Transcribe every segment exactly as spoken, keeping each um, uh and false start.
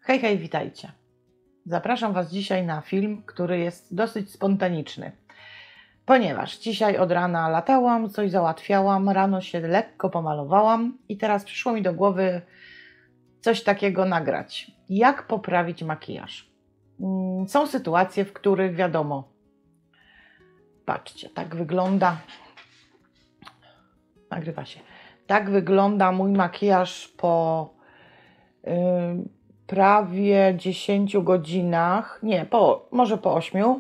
Hej, hej, witajcie. Zapraszam Was dzisiaj na film, który jest dosyć spontaniczny, ponieważ dzisiaj od rana latałam, coś załatwiałam, rano się lekko pomalowałam i teraz przyszło mi do głowy coś takiego nagrać. Jak poprawić makijaż? Są sytuacje, w których wiadomo, patrzcie, tak wygląda, nagrywa się, tak wygląda mój makijaż po yy, prawie dziesięciu godzinach, nie, po, może po ośmiu.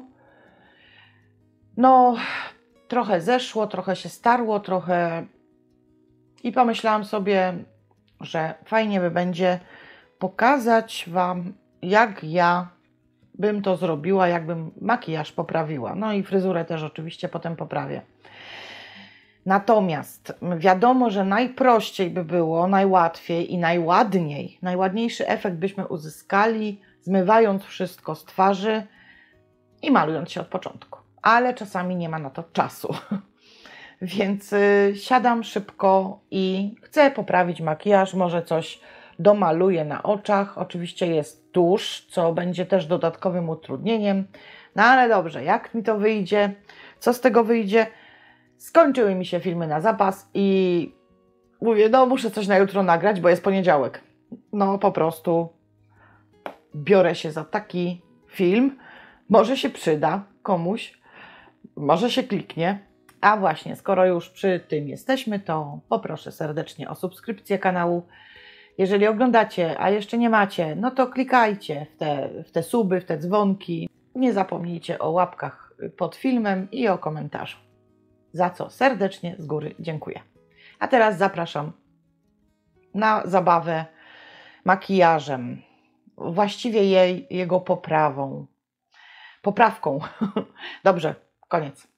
No, trochę zeszło, trochę się starło, trochę i pomyślałam sobie, że fajnie by będzie pokazać Wam, jak ja bym to zrobiła, jakbym makijaż poprawiła. No i fryzurę też oczywiście potem poprawię. Natomiast wiadomo, że najprościej by było, najłatwiej i najładniej, najładniejszy efekt byśmy uzyskali, zmywając wszystko z twarzy i malując się od początku. Ale czasami nie ma na to czasu. Więc y, siadam szybko i chcę poprawić makijaż, może coś domaluję na oczach. Oczywiście jest tusz, co będzie też dodatkowym utrudnieniem. No ale dobrze, jak mi to wyjdzie? Co z tego wyjdzie? Skończyły mi się filmy na zapas i mówię, no muszę coś na jutro nagrać, bo jest poniedziałek. No po prostu biorę się za taki film. Może się przyda komuś, może się kliknie. A właśnie, skoro już przy tym jesteśmy, to poproszę serdecznie o subskrypcję kanału. Jeżeli oglądacie, a jeszcze nie macie, no to klikajcie w te, w te suby, w te dzwonki. Nie zapomnijcie o łapkach pod filmem i o komentarzu. Za co serdecznie z góry dziękuję. A teraz zapraszam na zabawę makijażem. Właściwie jej, jego poprawą. Poprawką. Dobrze, koniec.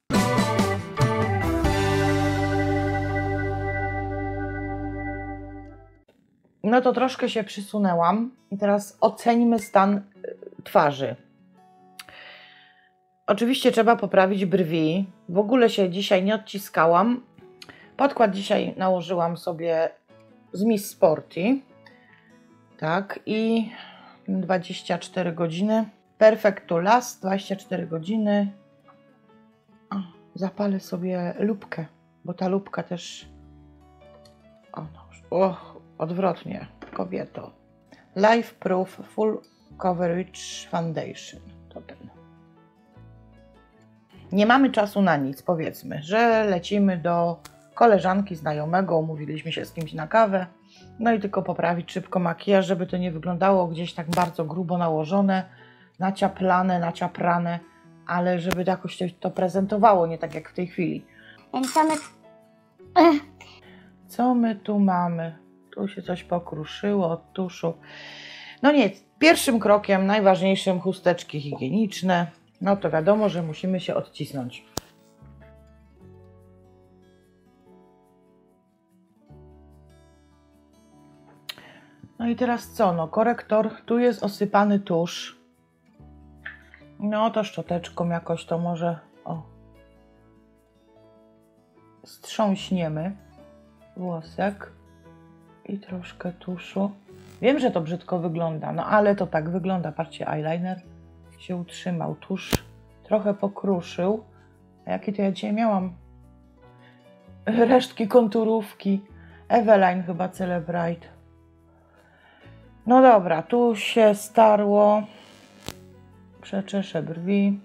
No to troszkę się przysunęłam i teraz oceńmy stan twarzy. Oczywiście trzeba poprawić brwi. W ogóle się dzisiaj nie odciskałam. Podkład dzisiaj nałożyłam sobie z Miss Sporty. Tak, i dwadzieścia cztery godziny. Perfect to last, dwadzieścia cztery godziny. O, zapalę sobie lupkę, bo ta lupka też... O, no, och, odwrotnie, kobieto. Life Proof Full Coverage Foundation. To ten. Nie mamy czasu na nic, powiedzmy, że lecimy do koleżanki, znajomego, umówiliśmy się z kimś na kawę, no i tylko poprawić szybko makijaż, żeby to nie wyglądało gdzieś tak bardzo grubo nałożone, naciaplane, naciaprane, ale żeby jakoś to prezentowało, nie tak jak w tej chwili. Więc co my... Co my tu mamy? Tu się coś pokruszyło od tuszu. No nie, pierwszym krokiem, najważniejszym, chusteczki higieniczne. No to wiadomo, że musimy się odcisnąć. No i teraz co? No korektor, tu jest osypany tusz. No to szczoteczką jakoś to może, o, strząśniemy włosek i troszkę tuszu. Wiem, że to brzydko wygląda, no ale to tak wygląda. Patrzcie, eyeliner się utrzymał, tusz trochę pokruszył. A jakie to ja dzisiaj miałam? Resztki konturówki. Eveline chyba Celebrite. No dobra, tu się starło. Przeczeszę brwi.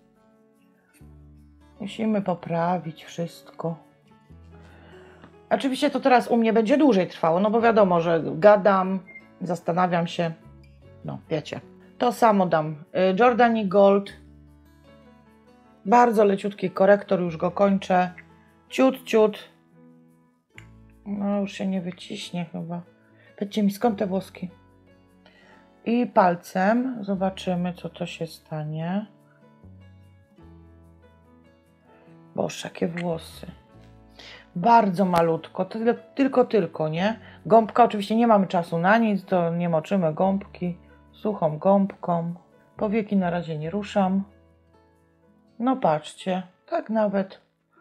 Musimy poprawić wszystko. Oczywiście to teraz u mnie będzie dłużej trwało, no bo wiadomo, że gadam, zastanawiam się. No, wiecie. To samo dam. Jordani Gold. Bardzo leciutki korektor, już go kończę. Ciut, ciut. No już się nie wyciśnie chyba. Powiedzcie mi, skąd te włoski? I palcem zobaczymy, co to się stanie. Boże, jakie włosy. Bardzo malutko, tyle, tylko, tylko, nie? Gąbka, oczywiście nie mamy czasu na nic, to nie moczymy gąbki. Suchą gąbką. Powieki na razie nie ruszam. No patrzcie, tak nawet.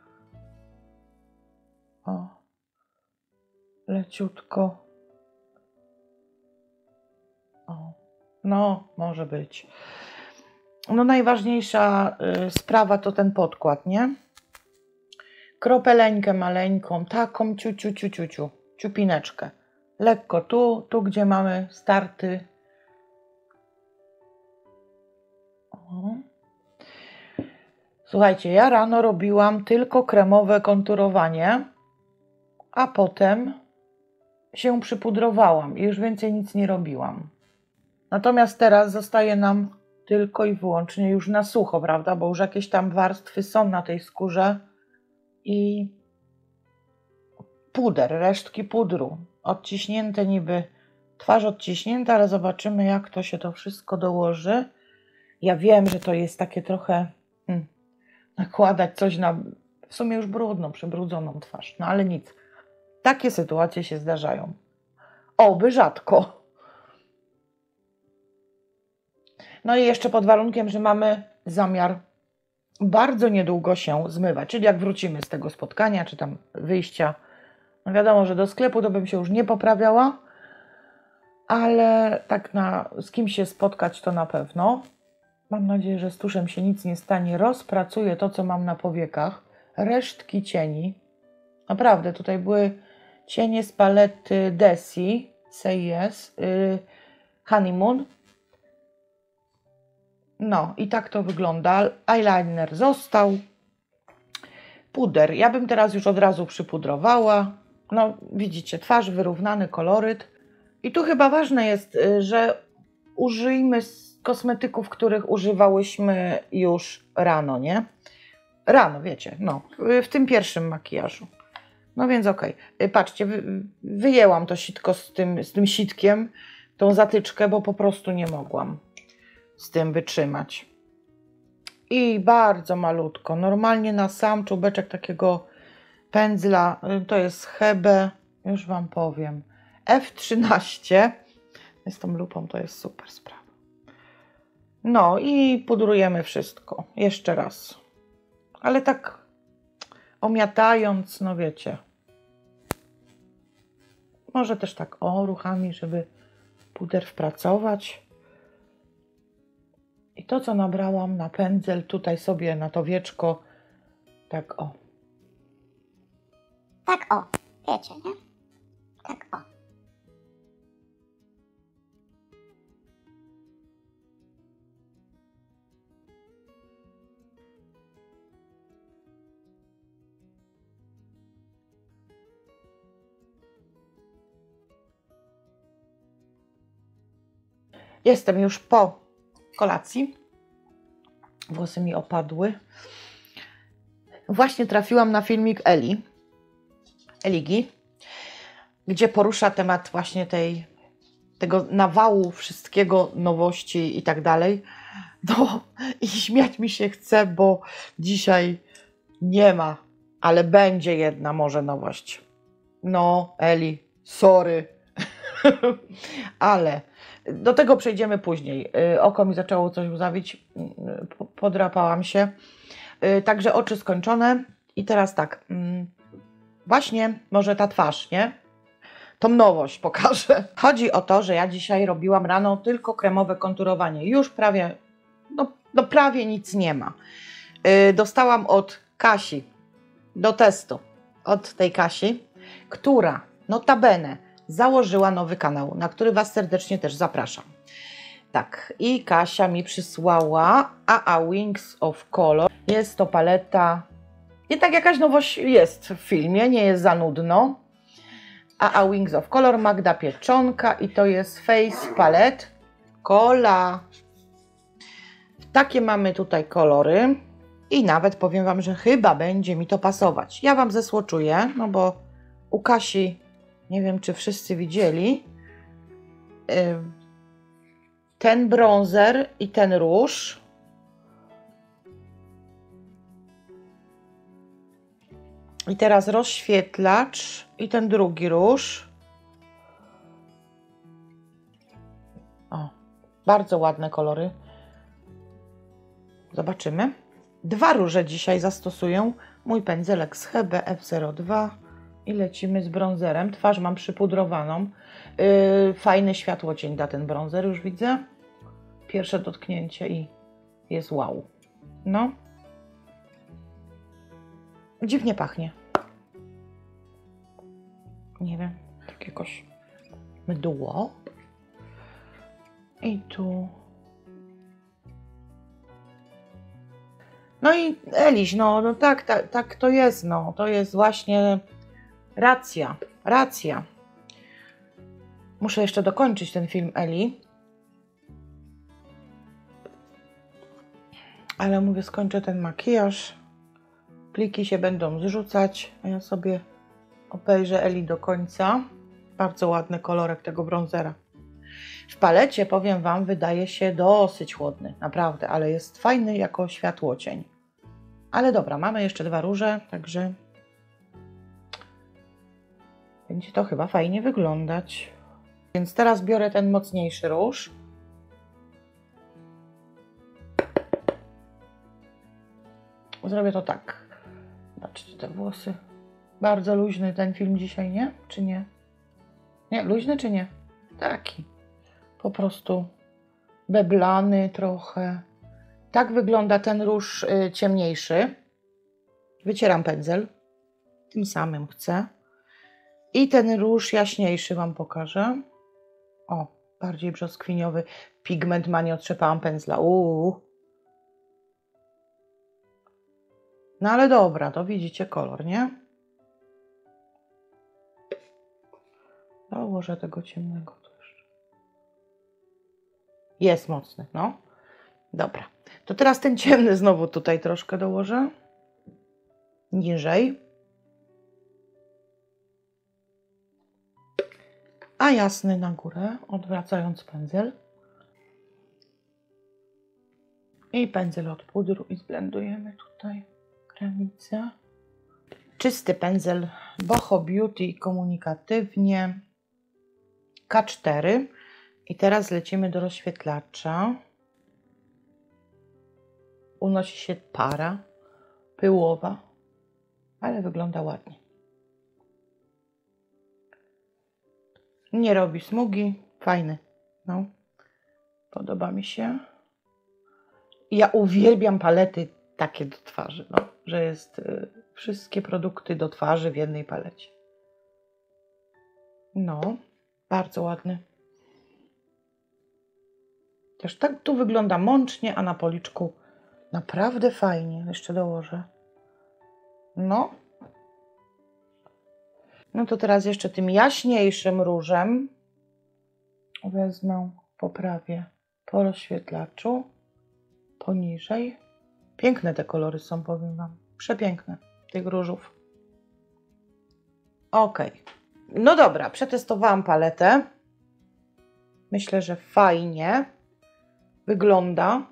O, leciutko. O, No, może być. No najważniejsza y, sprawa to ten podkład, nie? Kropeleńkę maleńką, taką ciu, ciu, ciu, ciu, ciu, ciupineczkę. Lekko tu, tu gdzie mamy starty. O. Słuchajcie, ja rano robiłam tylko kremowe konturowanie, a potem się przypudrowałam i już więcej nic nie robiłam. Natomiast teraz zostaje nam tylko i wyłącznie już na sucho, prawda? Bo już jakieś tam warstwy są na tej skórze i puder, resztki pudru. Odciśnięte niby, twarz odciśnięta, ale zobaczymy, jak to się to wszystko dołoży. Ja wiem, że to jest takie trochę hmm, nakładać coś na w sumie już brudną, przebrudzoną twarz. No ale nic. Takie sytuacje się zdarzają. Oby rzadko. No i jeszcze pod warunkiem, że mamy zamiar bardzo niedługo się zmywać. Czyli jak wrócimy z tego spotkania, czy tam wyjścia, no wiadomo, że do sklepu to bym się już nie poprawiała, ale tak na, z kim się spotkać to na pewno. Mam nadzieję, że z tuszem się nic nie stanie. Rozpracuję to, co mam na powiekach. Resztki cieni. Naprawdę, tutaj były cienie z palety Desi, Say Yes, yy, Honeymoon. No i tak to wygląda. Eyeliner został. Puder. Ja bym teraz już od razu przypudrowała. No widzicie, twarz, wyrównany koloryt. I tu chyba ważne jest, że użyjmy kosmetyków, których używałyśmy już rano, nie? Rano, wiecie, no, w tym pierwszym makijażu. No więc okej. Okay. Patrzcie, wy, wyjęłam to sitko z tym, z tym sitkiem, tą zatyczkę, bo po prostu nie mogłam z tym wytrzymać. I bardzo malutko, normalnie na sam czubeczek takiego pędzla, to jest Hebe, już Wam powiem, F trzynaście, z tą lupą to jest super sprawa. No i pudrujemy wszystko, jeszcze raz, ale tak omiatając, no wiecie, może też tak o ruchami, żeby puder wpracować. I to, co nabrałam na pędzel, tutaj sobie na to wieczko, tak o. Tak o, wiecie, nie? Tak o. Jestem już po kolacji. Włosy mi opadły. Właśnie trafiłam na filmik Eli, Eligi, gdzie porusza temat właśnie tej, tego nawału wszystkiego, nowości i tak dalej. No i śmiać mi się chce, bo dzisiaj nie ma, ale będzie jedna może nowość. No Eli, sorry. Ale do tego przejdziemy później. Oko mi zaczęło coś łzawić, podrapałam się. Także oczy skończone. I teraz tak, właśnie może ta twarz, nie? Tą nowość pokażę. Chodzi o to, że ja dzisiaj robiłam rano tylko kremowe konturowanie. Już prawie, no, no prawie nic nie ma. Dostałam od Kasi do testu, od tej Kasi, która notabene założyła nowy kanał, na który Was serdecznie też zapraszam. Tak, i Kasia mi przysłała A A Wings of Color. Jest to paleta, i tak jakaś nowość jest w filmie, nie jest za nudno. A A Wings of Color, Magda Pieczonka i to jest Face Palette Cola. Takie mamy tutaj kolory i nawet powiem Wam, że chyba będzie mi to pasować. Ja Wam zesłoczuję, no bo u Kasi, nie wiem czy wszyscy widzieli, ten bronzer i ten róż. I teraz rozświetlacz i ten drugi róż. O, bardzo ładne kolory. Zobaczymy. Dwa róże dzisiaj zastosuję. Mój pędzelek z Hebe F zero dwa i lecimy z bronzerem. Twarz mam przypudrowaną. Yy, fajny światłocień da ten bronzer, już widzę. pierwsze dotknięcie i jest wow. No. Dziwnie pachnie. Nie wiem, tak jakoś mydło. I tu. No i Eliś, no, no tak, tak, tak to jest, no. To jest właśnie racja, racja. Muszę jeszcze dokończyć ten film Eli. Ale mówię, skończę ten makijaż. Pliki się będą zrzucać, a ja sobie obejrzę Eli do końca. Bardzo ładny kolorek tego bronzera. W palecie, powiem Wam, wydaje się dosyć chłodny, naprawdę, ale jest fajny jako światłocień. Ale dobra, mamy jeszcze dwa róże, także będzie to chyba fajnie wyglądać. Więc teraz biorę ten mocniejszy róż. Zrobię to tak. Zobaczcie te włosy. Bardzo luźny ten film dzisiaj, nie? Czy nie? Nie, luźny czy nie? Taki. Po prostu beblany trochę. Tak wygląda ten róż y, ciemniejszy. Wycieram pędzel. Tym samym chcę. I ten róż jaśniejszy Wam pokażę. O, bardziej brzoskwiniowy. Pigment ma, nie otrzepałam pędzla. Uuu. No ale dobra, to widzicie kolor, nie? Dołożę tego ciemnego też. Jest mocny, no. Dobra. To teraz ten ciemny znowu tutaj troszkę dołożę. Niżej. A jasny na górę, odwracając pędzel. I pędzel od pudru i zblendujemy tutaj granicę. Czysty pędzel Boho Beauty komunikatywnie K cztery. I teraz lecimy do rozświetlacza. Unosi się para pyłowa, ale wygląda ładnie. Nie robi smugi, fajny. No, podoba mi się. Ja uwielbiam palety takie do twarzy, no, że jest y, wszystkie produkty do twarzy w jednej palecie. No, bardzo ładny. Też tak tu wygląda mącznie, a na policzku naprawdę fajnie. Jeszcze dołożę. No. No to teraz jeszcze tym jaśniejszym różem wezmę, poprawię po rozświetlaczu, poniżej. Piękne te kolory są, powiem Wam. Przepiękne tych różów. Ok. No dobra, przetestowałam paletę. Myślę, że fajnie wygląda.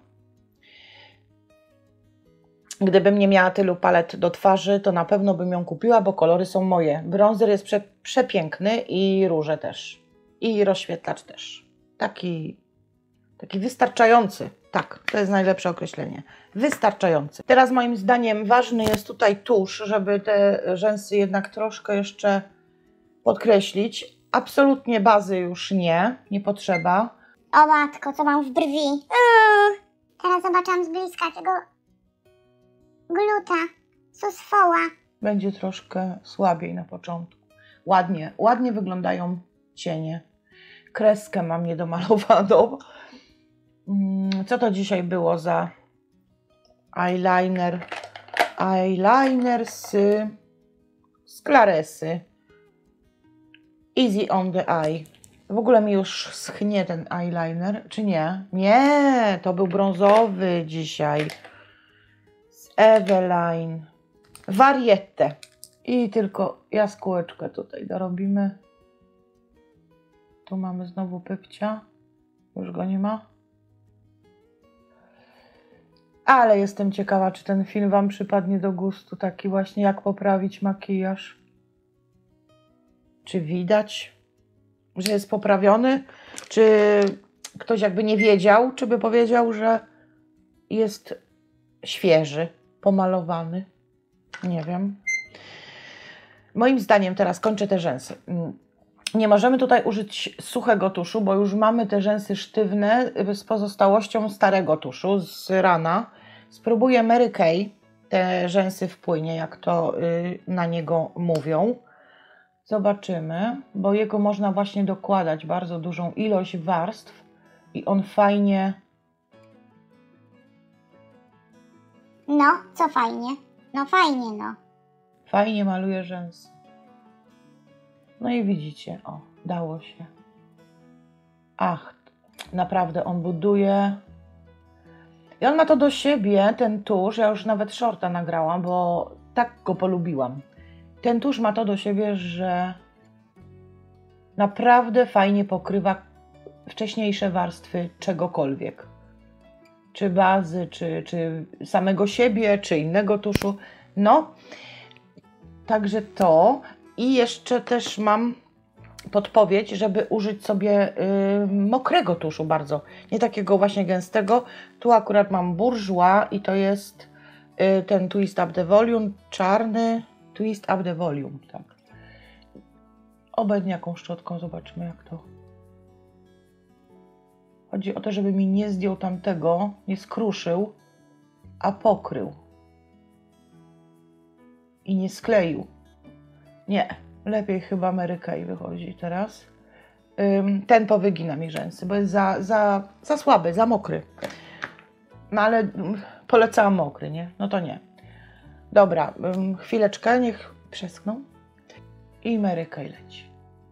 Gdybym nie miała tylu palet do twarzy, to na pewno bym ją kupiła, bo kolory są moje. Bronzer jest prze, przepiękny i róże też. I rozświetlacz też. Taki, taki wystarczający. Tak, to jest najlepsze określenie. Wystarczający. Teraz moim zdaniem ważny jest tutaj tusz, żeby te rzęsy jednak troszkę jeszcze podkreślić. Absolutnie bazy już nie, nie potrzeba. O matko, co mam w brwi. Uuu, teraz zobaczyłam z bliska tego gluta, susfoła. Będzie troszkę słabiej na początku. Ładnie, ładnie wyglądają cienie. Kreskę mam niedomalowaną. Co to dzisiaj było za eyeliner? Eyeliner z, z Claresy. Easy on the eye. W ogóle mi już schnie ten eyeliner, czy nie? Nie, to był brązowy dzisiaj. Z Eveline. Variette. I tylko jaskółeczkę tutaj dorobimy. Tu mamy znowu pypcia. Już go nie ma. Ale jestem ciekawa, czy ten film Wam przypadnie do gustu. Taki właśnie, jak poprawić makijaż. Czy widać, że jest poprawiony? Czy ktoś jakby nie wiedział, czy by powiedział, że jest świeży, pomalowany? Nie wiem. Moim zdaniem teraz kończę te rzęsy. Nie możemy tutaj użyć suchego tuszu, bo już mamy te rzęsy sztywne z pozostałością starego tuszu z rana. Spróbuję Mary Kay, te rzęsy w płynie, jak to y, na niego mówią. Zobaczymy, bo jego można właśnie dokładać bardzo dużą ilość warstw i on fajnie... No, co fajnie? No fajnie, no. Fajnie maluje rzęsy. No i widzicie, o, dało się. Ach, naprawdę on buduje. I on ma to do siebie, ten tusz, ja już nawet shorta nagrałam, bo tak go polubiłam. Ten tusz ma to do siebie, że naprawdę fajnie pokrywa wcześniejsze warstwy czegokolwiek. Czy bazy, czy, czy samego siebie, czy innego tuszu. No, także to. I jeszcze też mam podpowiedź, żeby użyć sobie y, mokrego tuszu bardzo. Nie takiego właśnie gęstego. Tu akurat mam Bourjois i to jest y, ten Twist Up the Volume, czarny Twist Up the Volume. Tak. Obecnie jaką szczotką, zobaczmy jak to. Chodzi o to, żeby mi nie zdjął tamtego, nie skruszył, a pokrył. I nie skleił. Nie, lepiej chyba Mary Kay wychodzi teraz. Ym, ten powygina mi rzęsy, bo jest za, za, za słaby, za mokry. No ale ym, polecałam mokry, nie? No to nie. Dobra, ym, chwileczkę, niech przeschną. I Mary Kay leci.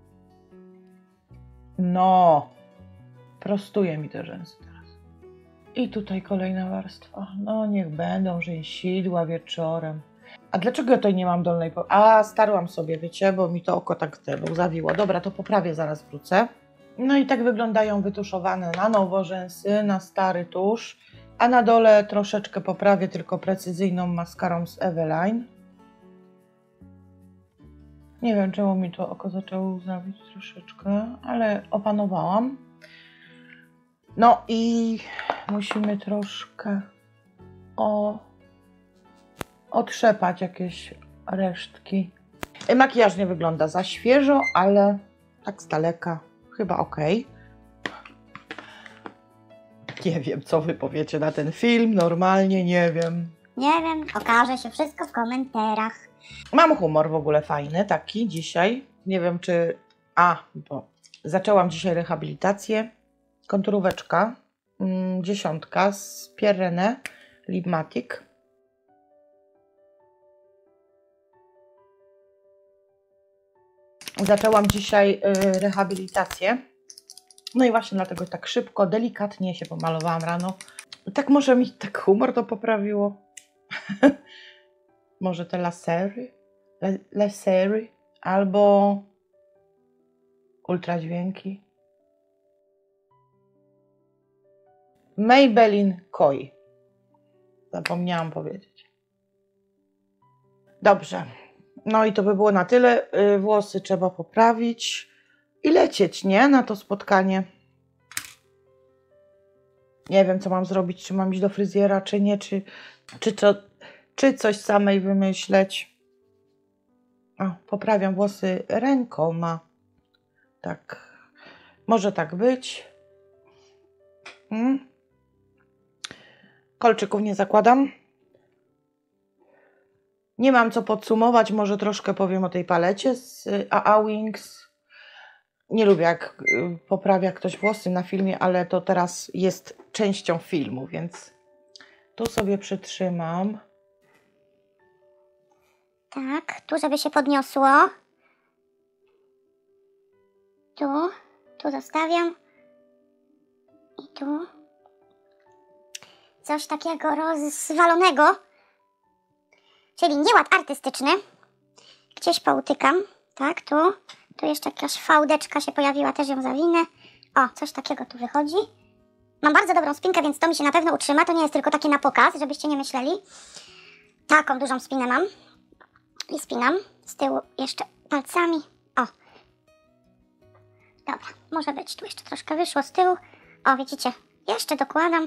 No, prostuje mi te rzęsy teraz. I tutaj kolejna warstwa. No niech będą rzęsidła wieczorem. A dlaczego ja tutaj nie mam dolnej... A, starłam sobie, wiecie, bo mi to oko tak zawiło. Dobra, to poprawię, zaraz wrócę. No i tak wyglądają wytuszowane na nowo rzęsy, na stary tusz. A na dole troszeczkę poprawię tylko precyzyjną maskarą z Eveline. Nie wiem, czemu mi to oko zaczęło łzawić troszeczkę, ale opanowałam. No i musimy troszkę o... otrzepać jakieś resztki. Makijaż nie wygląda za świeżo, ale tak z daleka chyba ok. Nie wiem, co wy powiecie na ten film, normalnie nie wiem. Nie wiem, okaże się wszystko w komentarzach. Mam humor w ogóle fajny, taki dzisiaj. Nie wiem, czy... A, bo zaczęłam dzisiaj rehabilitację. Konturóweczka, mm, dziesiątka z Pierre René Lipmatic. Zaczęłam dzisiaj y, rehabilitację. No i właśnie dlatego tak szybko, delikatnie się pomalowałam rano. Tak może mi tak humor to poprawiło. Może te lasery, Le, lasery albo ultradźwięki. Maybelline Koi. Zapomniałam powiedzieć. Dobrze. No i to by było na tyle. Włosy trzeba poprawić i lecieć, nie? Na to spotkanie. Nie wiem, co mam zrobić. Czy mam iść do fryzjera, czy nie. Czy, czy, to, czy coś samej wymyśleć. O, poprawiam włosy rękoma. Tak. Może tak być. Hmm. Kolczyków nie zakładam. Nie mam co podsumować, może troszkę powiem o tej palecie z A A Wings. Nie lubię, jak poprawia ktoś włosy na filmie, ale to teraz jest częścią filmu, więc tu sobie przytrzymam. Tak, tu żeby się podniosło. Tu, tu zostawiam. I tu. Coś takiego rozwalonego. Czyli nieład artystyczny. Gdzieś poutykam. Tak, tu. Tu jeszcze jakaś fałdeczka się pojawiła, też ją zawinę. O, coś takiego tu wychodzi. Mam bardzo dobrą spinkę, więc to mi się na pewno utrzyma. To nie jest tylko takie na pokaz, żebyście nie myśleli. Taką dużą spinę mam. I spinam z tyłu jeszcze palcami. O. Dobra, może być. Tu jeszcze troszkę wyszło z tyłu. O, widzicie, jeszcze dokładam.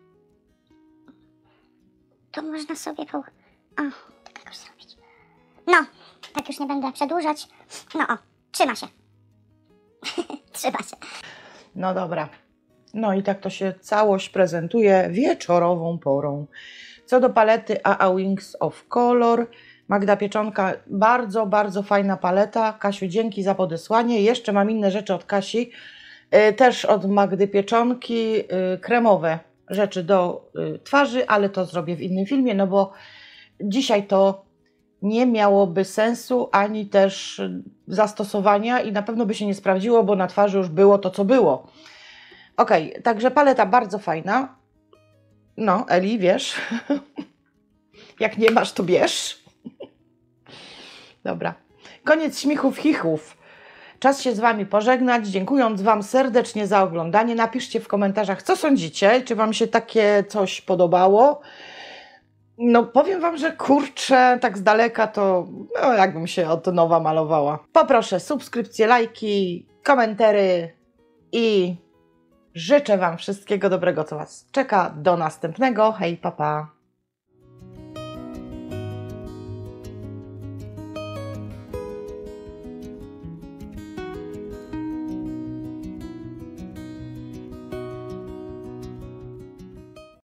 To można sobie po... O, tak jakoś zrobić. No, tak już nie będę przedłużać. No o, trzyma się. Trzyma się. No dobra. No i tak to się całość prezentuje wieczorową porą. Co do palety A A Wings of Color, Magda Pieczonka, bardzo, bardzo fajna paleta. Kasiu, dzięki za podesłanie. Jeszcze mam inne rzeczy od Kasi, yy, też od Magdy Pieczonki, yy, kremowe rzeczy do yy, twarzy, ale to zrobię w innym filmie, no bo dzisiaj to nie miałoby sensu, ani też zastosowania i na pewno by się nie sprawdziło, bo na twarzy już było to, co było. Ok, także paleta bardzo fajna. No, Eli, wiesz, jak nie masz, to bierz. Dobra, koniec śmichów, chichów. Czas się z Wami pożegnać, dziękując Wam serdecznie za oglądanie. Napiszcie w komentarzach, co sądzicie, czy Wam się takie coś podobało. No powiem Wam, że kurczę, tak z daleka to no, jakbym się od nowa malowała. Poproszę subskrypcje, lajki, komentary i życzę Wam wszystkiego dobrego, co Was czeka. Do następnego. Hej, pa, pa.